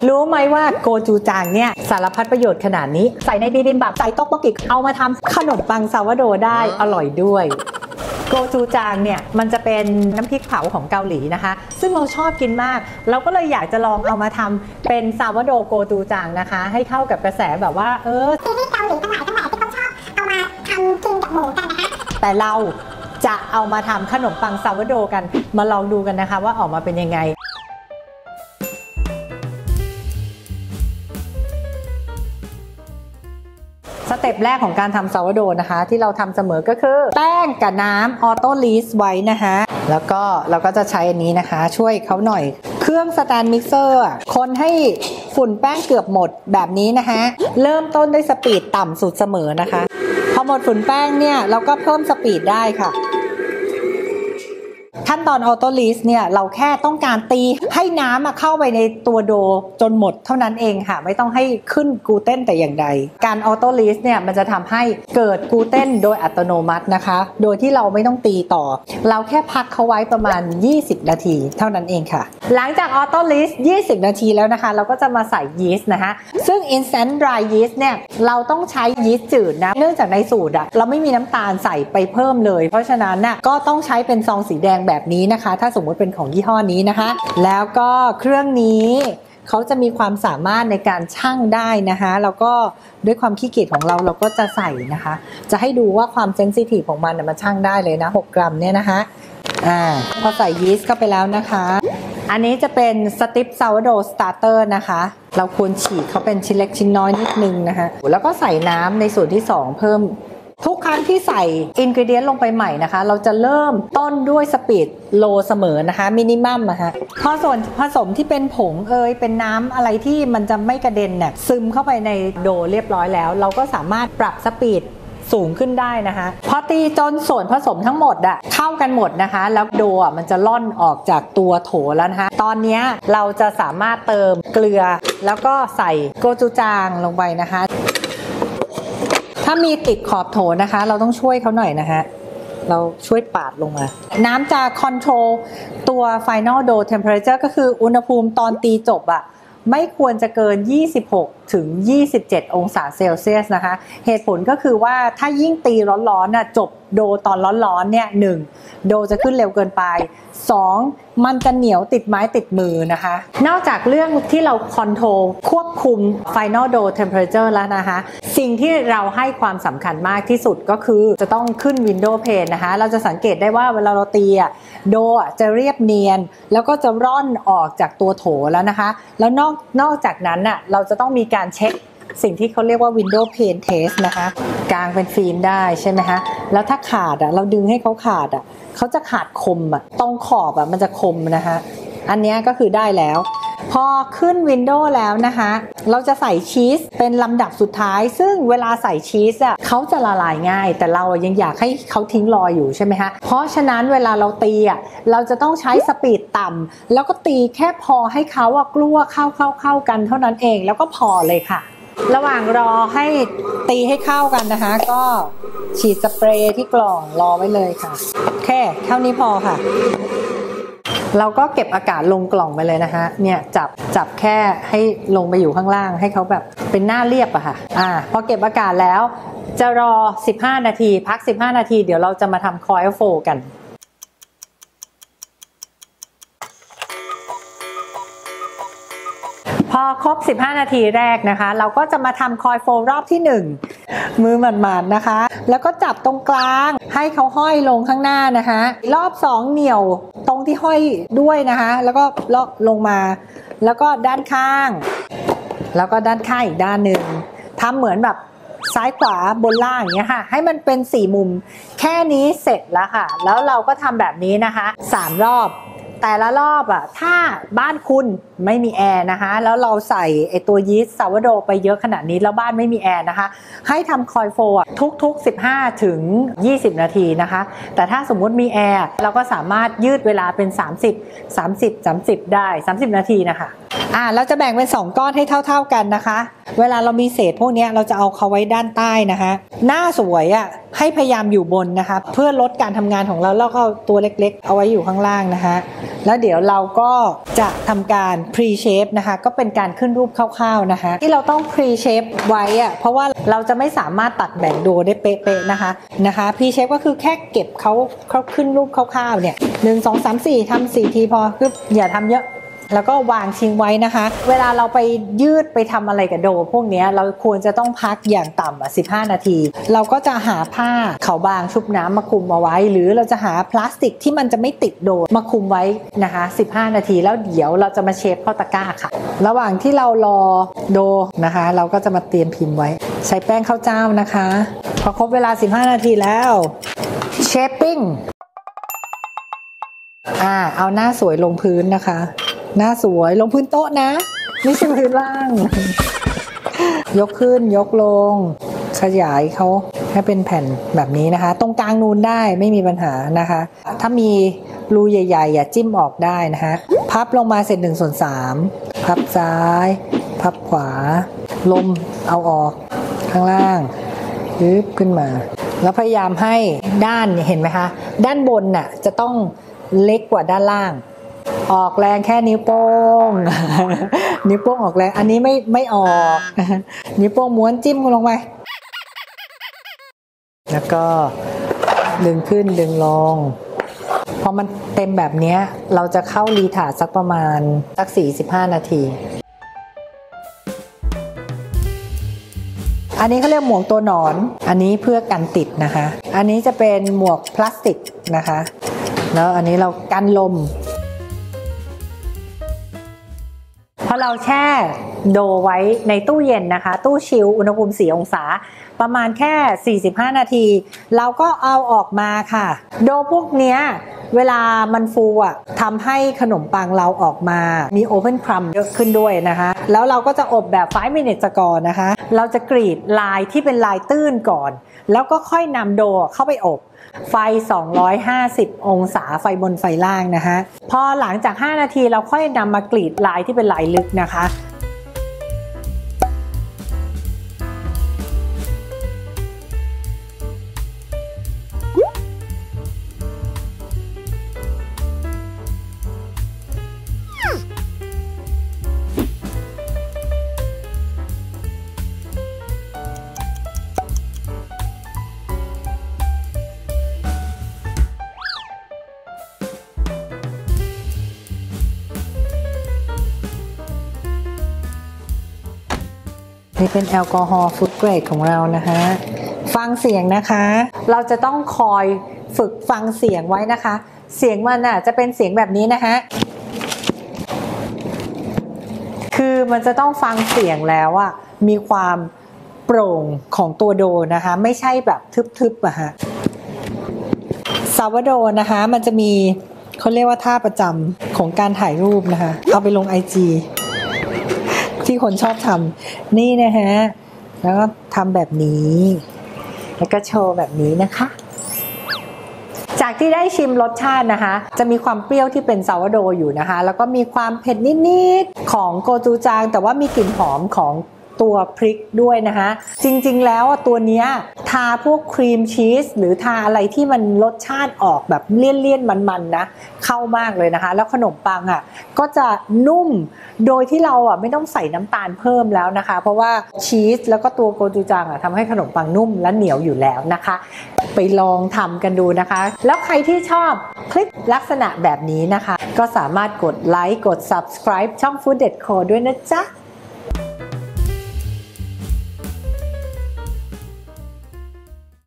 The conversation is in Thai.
รู้ไหมว่าโกจูจางเนี่ยสารพัดประโยชน์ขนาดนี้ใส่ในบิบิมบับใส่ต๊อกบกกิเอามาทำขนมปังซาวโดได้อร่อยด้วยโกจูจางเนี่ยมันจะเป็นน้ำพริกเผาของเกาหลีนะคะซึ่งเราชอบกินมากเราก็เลยอยากจะลองเอามาทำเป็นซาวโดโกจูจางนะคะให้เข้ากับกระแสแบบว่าที่เกาหลีทั้งหลายที่เขาชอบเอามาทำกินกับหมูกันนะคะแต่เราจะเอามาทำขนมปังซาวโดกันมาลองดูกันนะคะว่าออกมาเป็นยังไงสเต็ปแรกของการทำซาวโดนะคะที่เราทำเสมอก็คือแป้งกับน้ำออโต้ลีสไว้นะคะแล้วก็เราก็จะใช้อันนี้นะคะช่วยเขาหน่อยเครื่องสแตนด์มิกเซอร์คนให้ฝุ่นแป้งเกือบหมดแบบนี้นะคะเริ่มต้นด้วยสปีดต่ำสุดเสมอนะคะพอหมดฝุ่นแป้งเนี่ยเราก็เพิ่มสปีดได้ค่ะขั้นตอนออโต้ลีสเนี่ยเราแค่ต้องการตีให้น้ำเข้าไปในตัวโดจนหมดเท่านั้นเองค่ะไม่ต้องให้ขึ้นกลูเตนแต่อย่างใดการออโต้ลีสเนี่ยมันจะทำให้เกิดกลูเตนโดยอัตโนมัตินะคะโดยที่เราไม่ต้องตีต่อเราแค่พักเขาไว้ประมาณ20นาทีเท่านั้นเองค่ะหลังจากออโต้ลีส20นาทีแล้วนะคะเราก็จะมาใส่ยีสต์นะคะซึ่ง instant dry yeast เนี่ยเราต้องใช้ยีสต์จืดนะเนื่องจากในสูตรเราไม่มีน้ำตาลใส่ไปเพิ่มเลยเพราะฉะนั้นก็ต้องใช้เป็นซองสีแดงแบบนี้นะคะถ้าสมมุติเป็นของยี่ห้อนี้นะคะแล้วก็เครื่องนี้เขาจะมีความสามารถในการชั่งได้นะคะแล้วก็ด้วยความขี้เกียจของเราก็จะใส่นะคะจะให้ดูว่าความเซนซิทีฟของมันมันชั่งได้เลยนะ6กรัมเนี่ยนะคะพอใส่ยีสต์เข้าไปแล้วนะคะอันนี้จะเป็นสติปซาวโดสตาร์เตอร์นะคะเราควรฉีกเขาเป็นชิ้นเล็กชิ้นน้อยนิดนึงนะคะแล้วก็ใส่น้ำในส่วนที่2เพิ่มทุกครั้งที่ใส่อินกรีเดียนต์ลงไปใหม่นะคะเราจะเริ่มต้นด้วยสปีดโลเสมอนะคะมินิมัมนะคะพอส่วนผสมที่เป็นผงเป็นน้ำอะไรที่มันจะไม่กระเด็นเนี่ยซึมเข้าไปในโดเรียบร้อยแล้วเราก็สามารถปรับสปีดสูงขึ้นได้นะคะพอตีจนส่วนผสมทั้งหมดเข้ากันหมดนะคะแล้วโดมันจะล่อนออกจากตัวโถแล้วนะคะตอนนี้เราจะสามารถเติมเกลือแล้วก็ใส่โกจูจางลงไปนะคะถ้ามีติดขอบโถนะคะเราต้องช่วยเขาหน่อยนะคะเราช่วยปาดลงมาน้ำจะคอนโทรลตัว Final Dough Temperature ก็คืออุณหภูมิตอนตีจบไม่ควรจะเกิน26ถึง27องศาเซลเซียสนะคะเหตุผลก็คือว่าถ้ายิ่งตีร้อนๆจบโดตอนร้อนๆเนี่ย1โดจะขึ้นเร็วเกินไป2มันจะเหนียวติดไม้ติดมือนะคะนอกจากเรื่องที่เราคอนโทรลควบคุม Final Dough Temperature แล้วนะคะสิ่งที่เราให้ความสำคัญมากที่สุดก็คือจะต้องขึ้น Window Pane นะคะเราจะสังเกตได้ว่าเวลาเราตีโดจะเรียบเนียนแล้วก็จะร่อนออกจากตัวโถแล้วนะคะแล้วนอกจากนั้นเราจะต้องมีการเช็คสิ่งที่เขาเรียกว่า Window Pane Test นะคะกางเป็นฟิล์มได้ใช่ไหมคะแล้วถ้าขาดเราดึงให้เขาขาดเขาจะขาดคมตรงขอบมันจะคมนะคะอันนี้ก็คือได้แล้วพอขึ้น Window แล้วนะคะเราจะใส่ชีสเป็นลำดับสุดท้ายซึ่งเวลาใส่ชีสเขาจะละลายง่ายแต่เรายังอยากให้เขาทิ้งรอยอยู่ใช่ไหมคะเพราะฉะนั้นเวลาเราตีเราจะต้องใช้สปีดต่ำแล้วก็ตีแค่พอให้เขากลัวเข้ากันเท่านั้นเองแล้วก็พอเลยค่ะระหว่างรอให้ตีให้เข้ากันนะคะก็ฉีดสเปรย์ที่กล่องรอไว้เลยค่ะแค่เท่านี้พอค่ะเราก็เก็บอากาศลงกล่องไปเลยนะคะเนี่ยจับแค่ให้ลงไปอยู่ข้างล่างให้เขาแบบเป็นหน้าเรียบค่ะพอเก็บอากาศแล้วจะรอ15นาทีพัก15นาทีเดี๋ยวเราจะมาทำคอยล์โฟลกันพอครบ15นาทีแรกนะคะเราก็จะมาทำคอยล์โฟลรอบที่1มือหมาดๆนะคะแล้วก็จับตรงกลางให้เขาห้อยลงข้างหน้านะคะรอบ2เหนี่ยวตรงที่ห้อยด้วยนะคะแล้วก็ลงมาแล้วก็ด้านข้างแล้วก็ด้านข้างอีกด้านหนึ่งทำเหมือนแบบซ้ายขวาบนล่างอย่างเงี้ยค่ะให้มันเป็น4มุมแค่นี้เสร็จแล้วค่ะแล้วเราก็ทำแบบนี้นะคะ3รอบแต่ละรอบถ้าบ้านคุณไม่มีแอร์นะคะแล้วเราใส่ตัวยีสต์ซาวโดไปเยอะขนาดนี้แล้วบ้านไม่มีแอร์นะคะให้ทำคอยล์โฟลทุก15ถึง20นาทีนะคะแต่ถ้าสมมุติมีแอร์เราก็สามารถยืดเวลาเป็น30ได้30นาทีนะคะเราจะแบ่งเป็น2ก้อนให้เท่ากันนะคะเวลาเรามีเศษพวกนี้เราจะเอาเขาไว้ด้านใต้นะคะหน้าสวยให้พยายามอยู่บนนะคะเพื่อลดการทำงานของเราแล้วก็ตัวเล็กๆเอาไว้อยู่ข้างล่างนะคะแล้วเดี๋ยวเราก็จะทำการ pre shape นะคะก็เป็นการขึ้นรูปคร่าวๆนะคะที่เราต้อง pre shape ไว้อะเพราะว่าเราจะไม่สามารถตัดแบ่งโดได้เป๊ะๆนะคะpre shape ก็คือแค่เก็บเขาขึ้นรูปคร่าวๆเนี่ย1 2 3 4ทำ4ทีพอคืออย่าทำเยอะแล้วก็วางทิ้งไว้นะคะเวลาเราไปยืดไปทำอะไรกับโดพวกนี้เราควรจะต้องพักอย่างต่ำ15 นาทีเราก็จะหาผ้าขาวบางชุบน้ำมาคลุมเอาไว้หรือเราจะหาพลาสติกที่มันจะไม่ติดโดมาคลุมไว้นะคะ15 นาทีแล้วเดี๋ยวเราจะมาเชฟเข้าตะกร้าค่ะระหว่างที่เรารอโดนะคะเราก็จะมาเตรียมพิมพ์ไว้ใช้แป้งข้าวเจ้านะคะพอครบเวลา15 นาทีแล้วเชฟปิ้งเอาหน้าสวยลงพื้นนะคะหน้าสวยลงพื้นโต๊ะนะไม่ใช่พื้นล่างยกขึ้นยกลงขยายเขาให้เป็นแผ่นแบบนี้นะคะตรงกลางนูนได้ไม่มีปัญหานะคะถ้ามีรูใหญ่ๆอย่าจิ้มออกได้นะคะพับลงมาเสร็จ1/3พับซ้ายพับขวาลมเอาออกข้างล่างยึบขึ้นมาแล้วพยายามให้ด้านเห็นไหมคะด้านบนน่ะจะต้องเล็กกว่าด้านล่างออกแรงแค่นิ้วโป้งนิ้วโป้งออกแรงอันนี้ไม่ออกนิ้วโป้งม้วนจิ้มลงไปแล้วก็ดึงขึ้นดึงลงพอมันเต็มแบบนี้เราจะเข้ารีทาร์ดสักประมาณ45 นาทีอันนี้เขาเรียกหมวกตัวหนอนอันนี้เพื่อกันติดนะคะอันนี้จะเป็นหมวกพลาสติกนะคะแล้วอันนี้เรากันลมพอเราแช่โดไว้ในตู้เย็นนะคะตู้ชิลอุณหภูมิ4 องศาประมาณแค่45 นาทีเราก็เอาออกมาค่ะโดพวกเนี้ยเวลามันฟูทำให้ขนมปังเราออกมามีโอเพนครัมเยอะขึ้นด้วยนะคะแล้วเราก็จะอบแบบ5 minutes ก่อนนะคะเราจะกรีดลายที่เป็นลายตื้นก่อนแล้วก็ค่อยนำโดเข้าไปอบไฟ250 องศาไฟบนไฟล่างนะคะพอหลังจาก5 นาทีเราค่อยนำมากรีดลายที่เป็นลายลึกนะคะนี่เป็นแอลกอฮอล์ฟู้ดเกรดของเรานะคะฟังเสียงนะคะเราจะต้องคอยฝึกฟังเสียงไว้นะคะเสียงมันจะเป็นเสียงแบบนี้นะคะคือมันจะต้องฟังเสียงแล้วมีความโปร่งของตัวโดนะคะไม่ใช่แบบทึบซาวโดนะคะมันจะมีเขาเรียกว่าท่าประจำของการถ่ายรูปนะคะเอาไปลง IGที่คนชอบทำนี่นะฮะแล้วก็ทำแบบนี้แล้วก็โชว์แบบนี้นะคะจากที่ได้ชิมรสชาตินะคะจะมีความเปรี้ยวที่เป็นซาวโดอยู่นะคะแล้วก็มีความเผ็ดนิดๆของโกจูจางแต่ว่ามีกลิ่นหอมของตัวพริกด้วยนะคะจริงๆแล้วตัวเนี้ยทาพวกครีมชีสหรือทาอะไรที่มันรสชาติออกแบบเลี่ยนๆมันๆนะเข้ามากเลยนะคะแล้วขนมปังก็จะนุ่มโดยที่เราไม่ต้องใส่น้ำตาลเพิ่มแล้วนะคะเพราะว่าชีสแล้วก็ตัวโกจูจังทำให้ขนมปังนุ่มและเหนียวอยู่แล้วนะคะไปลองทำกันดูนะคะแล้วใครที่ชอบคลิปลักษณะแบบนี้นะคะก็สามารถกดไลค์กด subscribe ช่อง Food Deco ด้วยนะจ๊ะ